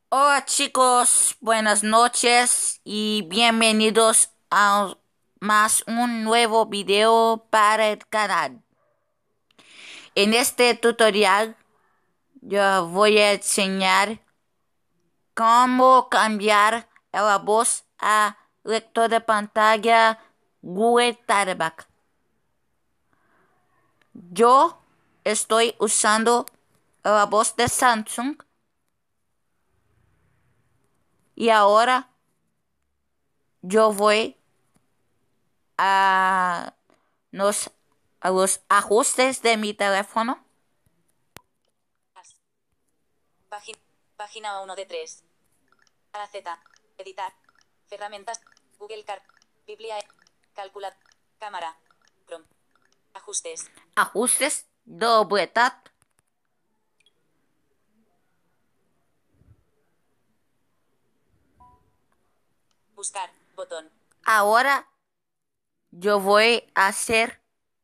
Hola chicos, buenas noches y bienvenidos a más un nuevo video para el canal. En este tutorial yo voy a enseñar cómo cambiar la voz a lector de pantalla Google Talkback. Yo estoy usando la voz de Samsung y ahora yo voy a los, a los ajustes de mi teléfono. Página, página 1 de 3. A la Z. Editar. Herramientas. Google Car. Biblia. Calcular. Cámara. Chrome. Ajustes. Ajustes, doble tap. Buscar. Botón. Ahora yo voy a hacer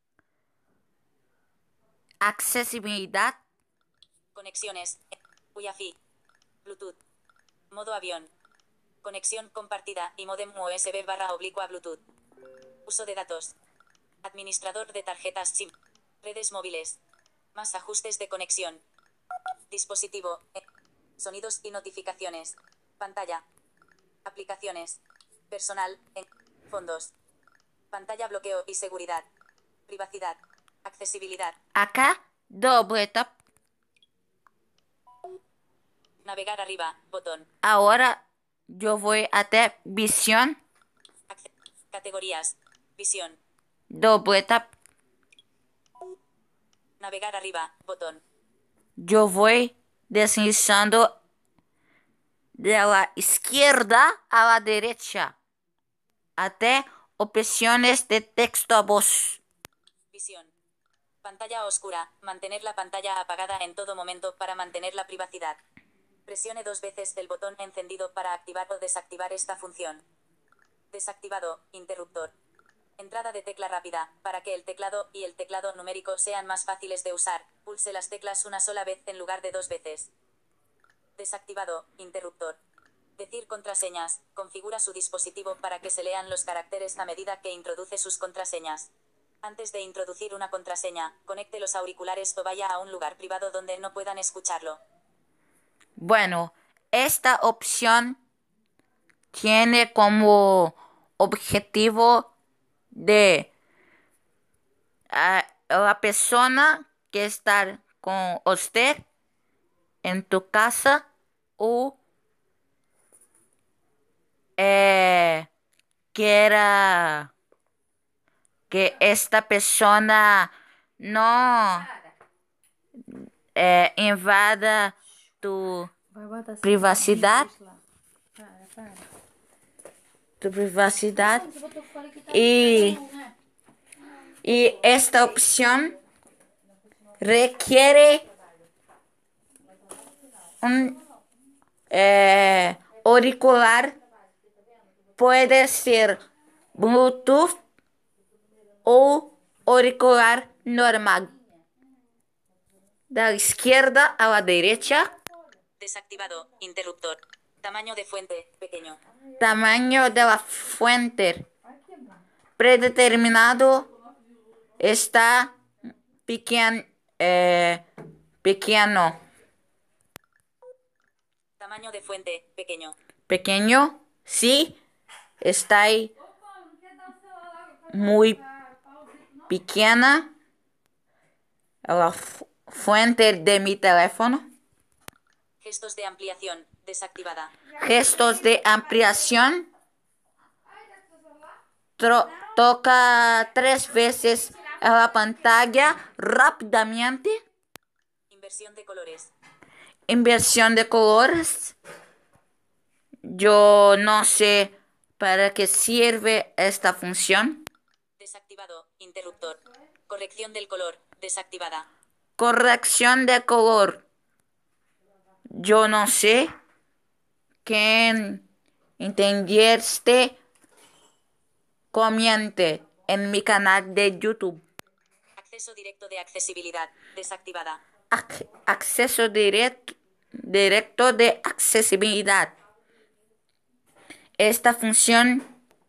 accesibilidad. Conexiones. Wi-Fi. Bluetooth. Modo avión. Conexión compartida y modem USB/oblicua Bluetooth. Uso de datos. Administrador de tarjetas SIM. Redes móviles. Más ajustes de conexión. Dispositivo. Sonidos y notificaciones. Pantalla. Aplicaciones. Personal. Fondos. Pantalla bloqueo y seguridad. Privacidad. Accesibilidad. Acá, doble tap. Navegar arriba. Botón. Ahora yo voy a hacer visión, Categorías. Visión. doble tap. Navegar arriba. Botón. Yo voy deslizando de la izquierda a la derecha hasta opciones de texto a voz. Visión. Pantalla oscura. Mantener la pantalla apagada en todo momento para mantener la privacidad. Presione 2 veces el botón encendido para activar o desactivar esta función. Desactivado. Interruptor. Entrada de tecla rápida. Para que el teclado y el teclado numérico sean más fáciles de usar, pulse las teclas una sola vez en lugar de 2 veces. Desactivado. Interruptor. Decir contraseñas. Configura su dispositivo para que se lean los caracteres a medida que introduce sus contraseñas. Antes de introducir una contraseña, conecte los auriculares o vaya a un lugar privado donde no puedan escucharlo. Bueno, esta opción tiene como objetivo de la persona que está con usted en tu casa o quiera que esta persona no invada tu privacidad, tu privacidad y, y esta opción requiere un auricular, puede ser Bluetooth o auricular normal. De la izquierda a la derecha, Desactivado. Interruptor. Tamaño de fuente. Pequeño. tamaño de la fuente predeterminado está pequeño. Tamaño de fuente. Pequeño. Pequeño, sí, está ahí muy pequeña la fuente de mi teléfono. Gestos de ampliación. Desactivada. Gestos de ampliación. Toca 3 veces a la pantalla rápidamente. Inversión de colores. Inversión de colores. Yo no sé para qué sirve esta función. Desactivado. Interruptor. Corrección del color. Desactivada. Corrección de color. Yo no sé quién entendiste. Comente en mi canal de YouTube. Acceso directo de accesibilidad. Desactivada. Acceso directo directo de accesibilidad. Esta función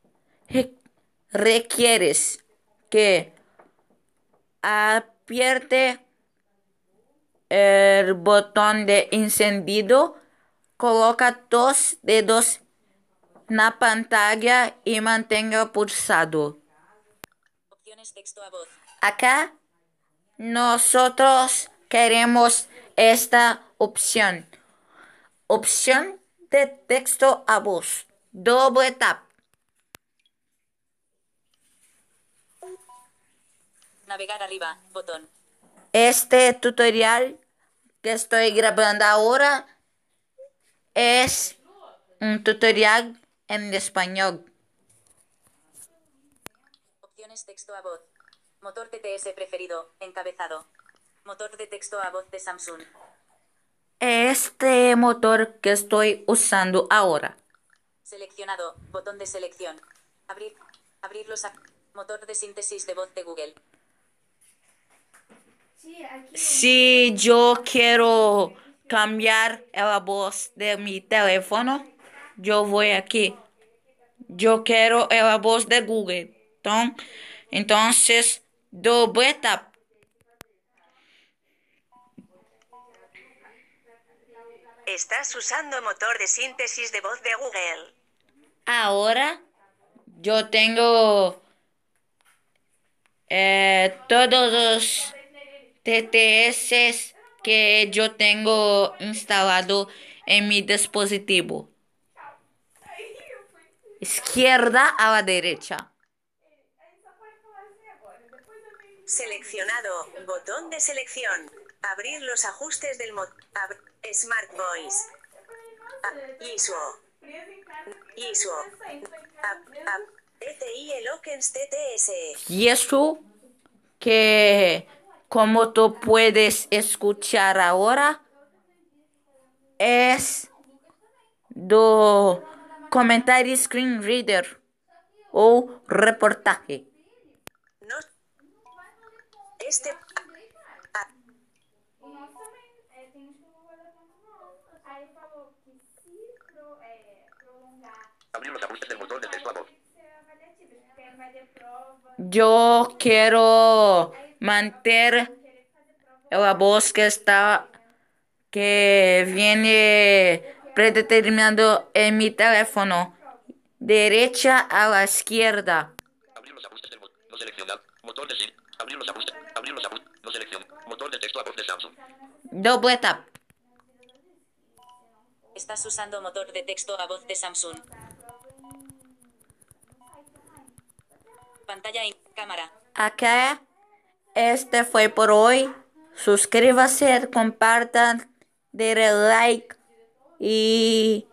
requiere que apriete el botón de encendido, coloca 2 dedos na pantalla y mantenga pulsado. Opciones texto a voz. Acá nosotros queremos esta opción. Opción de texto a voz. Doble tap. Navegar arriba, botón. Este tutorial que estoy grabando ahora es un tutorial en español. Opciones texto a voz. Motor TTS preferido, encabezado. Motor de texto a voz de Samsung. Este motor que estoy usando ahora. Seleccionado, botón de selección. Abrir, abrir los... Motor de síntesis de voz de Google. Si yo quiero cambiar la voz de mi teléfono, yo voy aquí. Yo quiero la voz de Google. Entonces, doble tap. Estás usando motor de síntesis de voz de Google. Ahora yo tengo todos los TTS que yo tengo instalado en mi dispositivo. Izquierda a la derecha. Seleccionado, botón de selección. Abrir los ajustes del Smart Voice. ISO. ETI Eloquence TTS. Y eso que, como tú puedes escuchar ahora, es do comentario screen reader o reportaje. No. Este. O nosso também tem uns que eu vou guardar ponto nosso. Aí falou que se prolongar. Abrir los ajustes del motor de texto a voz. Ser avaliativas, porque vai ter prova. Yo quiero mantener la voz que viene predeterminado en mi teléfono, derecha a la izquierda. Abrir los ajustes del motor. No seleccionar. Motor de sí. Abrir los ajustes. Abrir los ajustes. No selección. Motor de texto a voz de Samsung. Doble tap. Estás usando motor de texto a voz de Samsung. Pantalla y cámara. Acá, este fue por hoy. Suscríbase, compartan, denle like y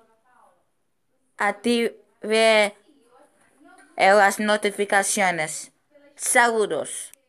active las notificaciones. Saludos.